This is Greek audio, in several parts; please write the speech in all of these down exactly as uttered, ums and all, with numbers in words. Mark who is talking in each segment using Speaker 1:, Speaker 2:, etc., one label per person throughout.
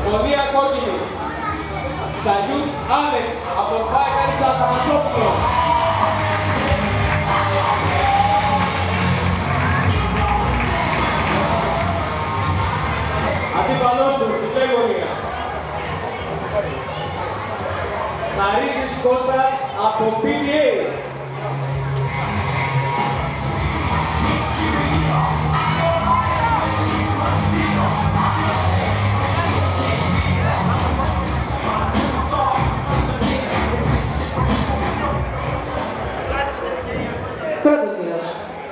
Speaker 1: Ποδία κόκκινη. Σαγιούτ Άλεξ από το Φάικαρης Αθανασόπουλος. Αντίπαλός του, στην πλεγωνία. Χαρίσης Κώστας από πι τι έι.
Speaker 2: Πρώτος γύρος.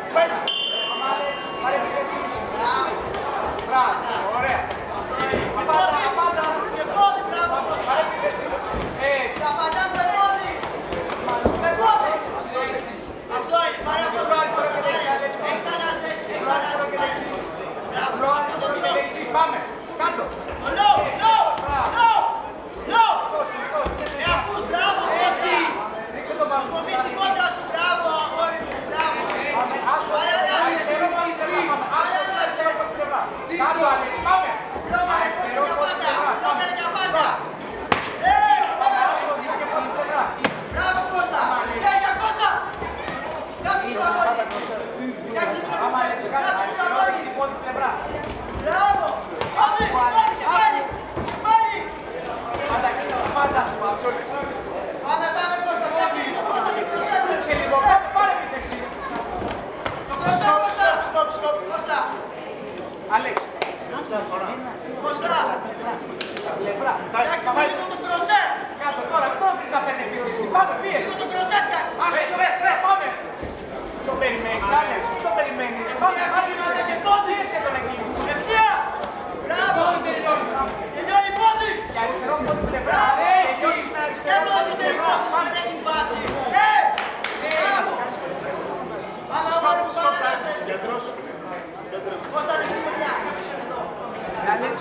Speaker 1: Πάμε, κάτω.
Speaker 3: Λο, λο, λο, λο. Με ακούς, μπράβο, έτσι.
Speaker 1: Ρίξε τον πάνω.
Speaker 3: Χρησιμοποιείς την κόντρα σου, μπράβο, αγόρι μου, μπράβο. Παρανάσεις, παρανάσεις.
Speaker 1: Κάτω, Άλεξ, πάμε.
Speaker 3: Λόκαρε, κόστα τα πάντα, λόκαρε τα πάντα. Ε, μπράβο, Κώστα. Γεια, Κώστα. Κάτω τους αγόρι. Κάτσε με το κουσές, κάτω τους αγόρι. Μπράβο. Όδη, όδη, κεφάλι, κεφάλι.
Speaker 1: Πάντα σου, Ματσόλης.
Speaker 3: Πάμε, πάμε, Κώστα, φτιάξε λίγο, Κώστα, την κροσέ του.
Speaker 1: Σε λίγο, πάρε επίθεση.
Speaker 3: Το κροσέ, Κώστα.
Speaker 4: Stop, stop.
Speaker 3: Κώστα.
Speaker 1: Άλεξ.
Speaker 3: Κώστα.
Speaker 1: Λεφρά.
Speaker 3: Φτιάξε λίγο το κροσέ.
Speaker 1: Κάτω τώρα, τώρα θες να παίρνει επίθεση. Πάμε, πίεση.
Speaker 3: Λίγο το κροσέ φτιάξε.
Speaker 1: Άσε, ρε, ρε, πάμε. Το περιμένεις, Άλεξ, πού το περιμένεις.
Speaker 3: Ευθεία, κομμάτα και πόδι.
Speaker 1: Πίεσε τον εκείνο.
Speaker 3: Ευθεία. Μπράβο. Τελειώνει πόδι.
Speaker 1: Για αριστερό πόδι πλευρά. Τελειώνεις με αριστερό.
Speaker 3: Για το εσωτερικό του δεν έχει βάση. Ε! Μπράβο. Πάμε, αγόρι μου, παρανάσες.
Speaker 4: Κέντρος.
Speaker 3: Κώστα, λεφτή γωνιά.
Speaker 1: Άλεξ.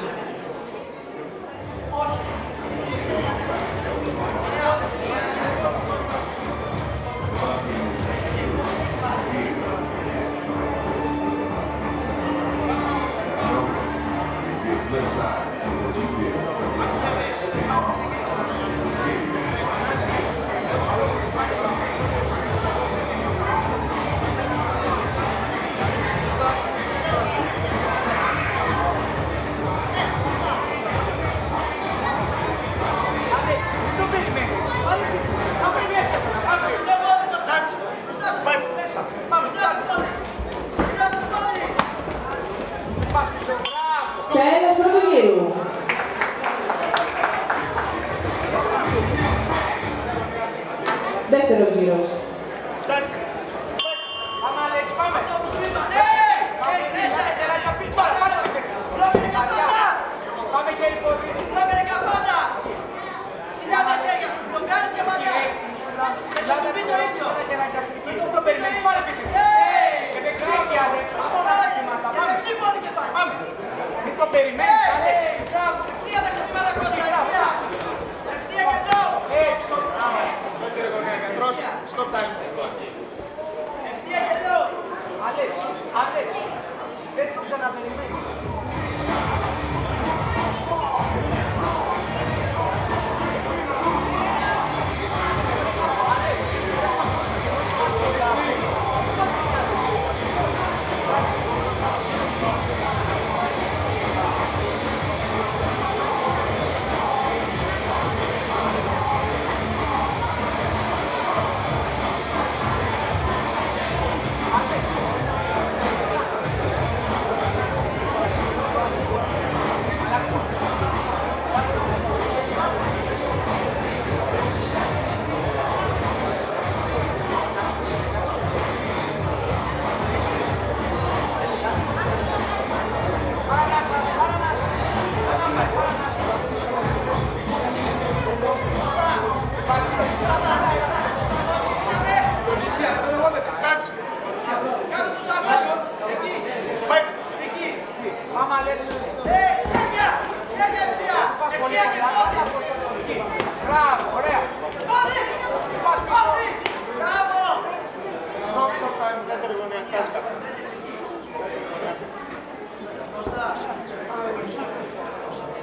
Speaker 2: Τέλος πρώτου γύρου. Δεύτερος γύρος.
Speaker 4: Τσάτσι.
Speaker 1: Πάμε, Άλεξ, πάμε.
Speaker 3: Αυτό που σου είπα. Ναι! Έτσι, έτσι. Λόκαρε καπάτα.
Speaker 1: Πάμε χέρι πόδι.
Speaker 3: Λόκαρε καπάτα. Ψηλά τα χέρια σου. Μπλοκάρεις και πάντα. Και το κουμπί το ίδιο.
Speaker 1: Με το που περιμένεις, πάρε επίθεση. Και δεξί και Άλεξ.
Speaker 3: Για δεξί πόδι κεφάλι.
Speaker 1: Πάμε. Μην το περιμένεις, Άλεξ.
Speaker 3: Ευθεία τα χτυπήματα, Κώστα. Ευθεία. Ευθεία και εδώ.
Speaker 4: Δεύτερη γωνία, κέντρος. Stop time.
Speaker 3: Ευθεία και εδώ.
Speaker 1: Άλεξ, Άλεξ. Δεν το ξαναπεριμένεις.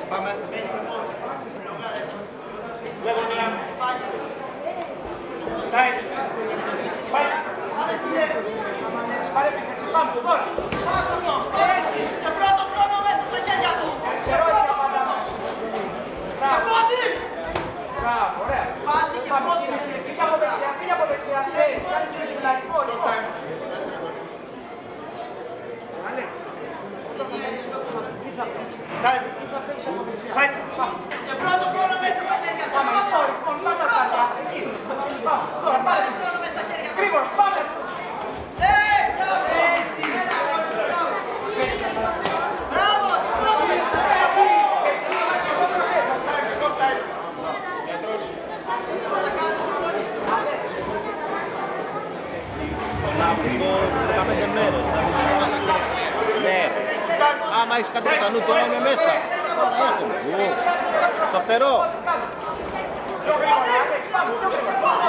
Speaker 4: Πάμε.
Speaker 1: Λεγονία.
Speaker 4: Πάει. Πάει.
Speaker 3: Πάμε σκυλέ.
Speaker 1: Πάρε επίθεση, πάμε τώρα.
Speaker 3: Άστονος, έτσι, σε πρώτο χρόνο μέσα στα χέρια του. Σε πρώτο χρόνο. Και πόδι.
Speaker 1: Μπράβο, ωραία.
Speaker 3: Πάση και πόδι.
Speaker 1: Φύγε από δεξιά, φύγε από δεξιά. Έτσι, κάνεις και σου λαϊκό.
Speaker 4: Stop time. Time. Fight.
Speaker 3: Σε πρώτο χρόνο μέσα στα χέρια σου.
Speaker 1: Πάμε, λοιπόν, πάμε τα στάρια. Εκεί. Πάμε, τώρα, πάμε.
Speaker 3: Πρώτο χρόνο μέσα στα χέρια του.
Speaker 1: Γρήγορος, πάμε.
Speaker 3: Ε, μπράβο. Έτσι. Ένα αγόρι, μπράβο. Μπράβο, την πρώτη.
Speaker 4: Stop time. Stop time. Γιατρός.
Speaker 3: Πώς θα κάνεις αγόρι.
Speaker 5: Τον Αύγουστο δεκαπέντε μέρες. Ναι. Άμα έχεις κάτι κατά νου, το είναι μέσα. Έχω. Στο φτερό.
Speaker 1: Πιο γρήγορα, Άλεξ, πάμε, πιο γρήγορα.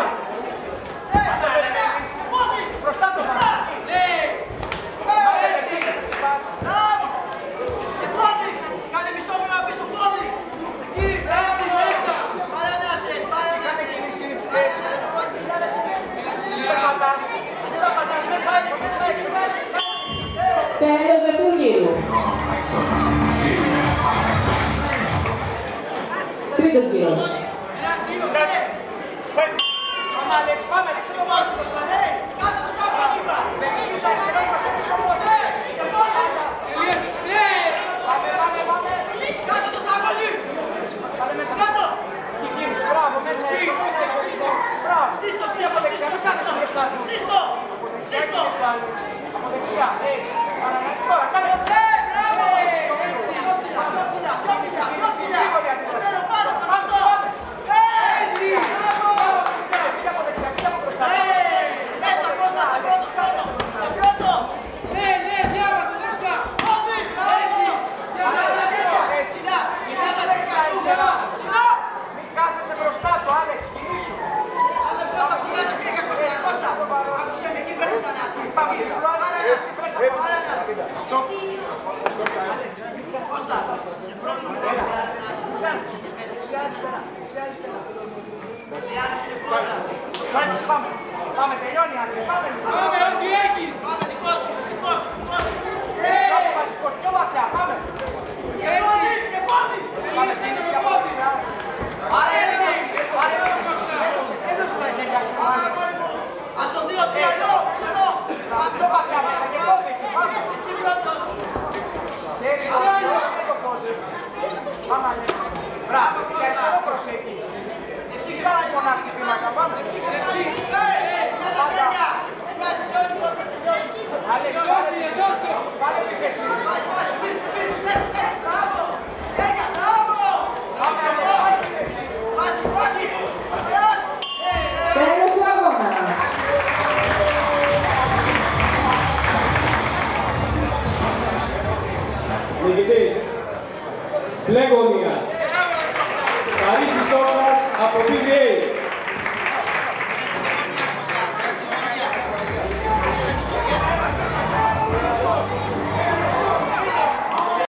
Speaker 3: Πόδι.
Speaker 1: Μπροστά το πάμε.
Speaker 3: Ναι. Έτσι. Μπράβο. Και πόδι. Κάνε μισό βήμα πίσω πόδι. Εκεί, μπράβο. Πάρε ανάσες, πάρε ανάσες. Πάρε ανάσες, αγόρι, ψηλά δεν
Speaker 1: Περπατάς. Περπατάς, μέσα έξω, μέσα έξω.
Speaker 2: Τέλος δεύτερου γύρου. Τρίτος γύρος.
Speaker 1: Πάμε, Άλεξ, πάμε, δεξιό μας.
Speaker 3: Κάτω το σώμα, είπα.
Speaker 1: Δεξιός, αριστερό, είμαστε πίσω πόδι.
Speaker 3: Και πόδι.
Speaker 1: Πάμε, πάμε, πάμε.
Speaker 3: Κάτω το σαγόνι.
Speaker 1: Πάμε μέσα.
Speaker 3: Κάτω.
Speaker 1: Εκεί γύρισε, μπράβο, μέσα έξω. Μπράβο.
Speaker 3: Στήστο, στήστο,
Speaker 1: Δεξιά,
Speaker 3: στήστο,
Speaker 1: μην κάθεσαι μπροστά του.
Speaker 3: στήστο. Στήστο.
Speaker 1: Από δεξιά, έτσι. Παρανάς τώρα, κάνε.
Speaker 3: Ε, μπράβο. Έτσι. Πιο ψηλά, πιο ψηλά, πιο ψηλά, πιο ψηλά. Πάνω, πάνω, πάνω. Έτσι. Μπράβο.
Speaker 1: Φύγε από δεξιά, φύγε από μπροστά.
Speaker 3: Ε, μέσα, Κώστα, σε πρώτο χρόνο. Σε πρώτο.
Speaker 6: Ναι, ναι, διάβασα, δώστα!
Speaker 3: Πόδι, μπράβο. Μέσα, χέρια. Ψηλά, ψηλά στα χέρια σου. Ψηλά.
Speaker 1: Μην κάθεσαι μπροστά του, Άλεξ, κινήσου.
Speaker 3: Πάμε Κώστα, ψηλά τα χέρια, Κώστα, Κώστα. Άκουσε με, εκεί παίρνεις ανάση.
Speaker 1: Πάμε, γρήγορα,
Speaker 3: Πάρε
Speaker 1: Άλεξ,
Speaker 3: ανάση,
Speaker 1: μέσα
Speaker 3: πάρε
Speaker 1: από
Speaker 3: ανάση.
Speaker 4: Stop. Stop time.
Speaker 3: Κώστα, σε πρώτο χρόνο πάρε ανάση.
Speaker 1: δεξιά, αριστερά, δεξιά, αριστερά.
Speaker 3: Οι άλλοι είναι κόντρα.
Speaker 1: Πάμε, πάμε, τελειώνει, Άλεξ, πάμε.
Speaker 6: Πάμε, ό,τι έχεις!
Speaker 3: Πάμε, δικό σου, δικό σου, δικό σου.
Speaker 1: Πάμε, βασικός, πιο βαθιά, πάμε.
Speaker 3: Και πόδι, και πόδι.
Speaker 1: Πάμε,
Speaker 6: Τελείωσε με
Speaker 1: δεξιά,
Speaker 6: πόδι!
Speaker 1: δεξιά.
Speaker 6: Πάρε έτσι! Πάρε όλο Κώστα!
Speaker 1: Έδωσε τα χέρια σου, Άλεξ.
Speaker 3: Ας το δύο, τρία, δυο, ξενό. Πάμε,
Speaker 1: Πιο βαθιά μέσα και πόδι, πάμε.
Speaker 3: εσύ πρώτος.
Speaker 1: Χέρι, δεξιός και το πόδι. Πάμε, Άλεξ. Μπράβο, και αριστερό προσέχει. Ψηλά λοιπόν αυτή τη βήματα, πάμε.
Speaker 3: Δεξί, ψηλά τα χέρια. Ψηλά, τελειώνει, Κώστα, τελειώνει.
Speaker 1: Άλεξ,
Speaker 6: Δώσε, δώστε!
Speaker 1: πάρε επίθεση.
Speaker 3: Πάει, πάει, πίσω, πίσω, πίσω, πίσω, μπράβο. Χέρια, μπράβο.
Speaker 1: Πάμε, Άλεξ, πάρε επίθεση.
Speaker 3: Βάση, βάση. Περάς.
Speaker 2: Τέλος του αγώνα.
Speaker 7: Νικητής, μπλε γωνία, Χαρίσης Τόξας από πι βι έι.